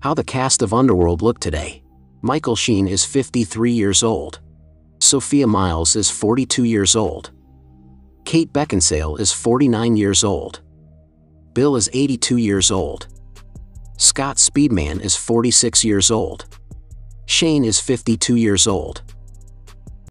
How the cast of Underworld look today. Michael Sheen is 53 years old. Sophia Myles is 42 years old. Kate Beckinsale is 49 years old. Bill is 82 years old. Scott Speedman is 46 years old. Shane is 52 years old.